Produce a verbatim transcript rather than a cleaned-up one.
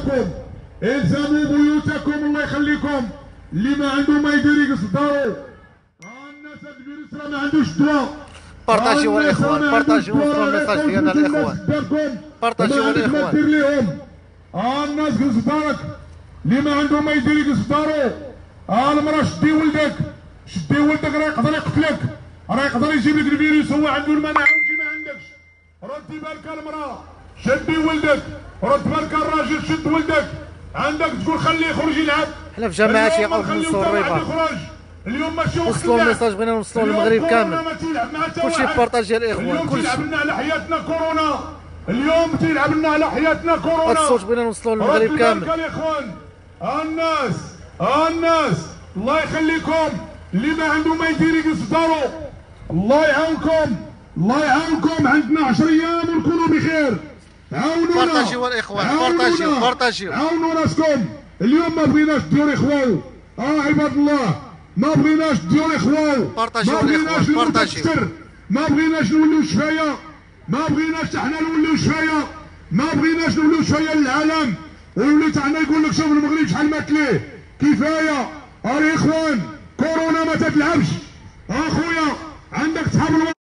بيوتكم، الزموا بيوتكم الله يخليكم. اللي ما عنده ما يدير يقص دارو. الناس هاد الفيروس راه ما عندوش دواء. بارطاجيو الاخوان، بارطاجيو وصلوا الميساج ديالنا الاخوان، بارطاجيو الاخوان. دير ليهم الناس قص دارك، اللي ما عنده ما يدير يقص دارو. المراه شدي ولدك، شدي ولدك راه يقدر يقتلك، راه يقدر يجيب لك الفيروس. هو عنده المناعه وانت ما عندكش. ردي بالك المراه، شدي ولدك، رد بالك الراجل، شد ولدك. عندك تقول خليه يخرج يلعب. حنا في جماعات يعاود نوصلوا الرباط. اليوم ماشي وقت وصلوا الميساج، بغينا نوصلوا للمغرب كامل. كلشي بارطاجي الاخوان، اليوم كلشي تيلعب لنا على حياتنا كورونا. اليوم تيلعب لنا على حياتنا كورونا. هاد الصوت بغينا نوصلوا للمغرب كامل. رد يا اخوان، الناس الناس الله يخليكم. اللي ما عنده ما يدير يجلس في دارو. الله يعاونكم، الله يعاونكم. عندنا عشر ايام ونكونوا بخير. عاونونا، بارطاجيو الاخوان، بارطاجيو بارطاجيو. عاونوا راسكم. اليوم ما بغيناش ديور اخوان. اه عباد الله، ما بغيناش ديور اخوان. بارطاجيو الاخوان، بارطاجيو. ما بغيناش نوليو شفايه، ما بغيناش حنا نوليو شفايه، ما بغيناش نوليو شفايه للعالم. ويولي تاع حنا يقول لك شوف المغرب شحال مات ليه. كفايه. اه اخوان، كورونا ما تتلعبش. اخويا عندك صحاب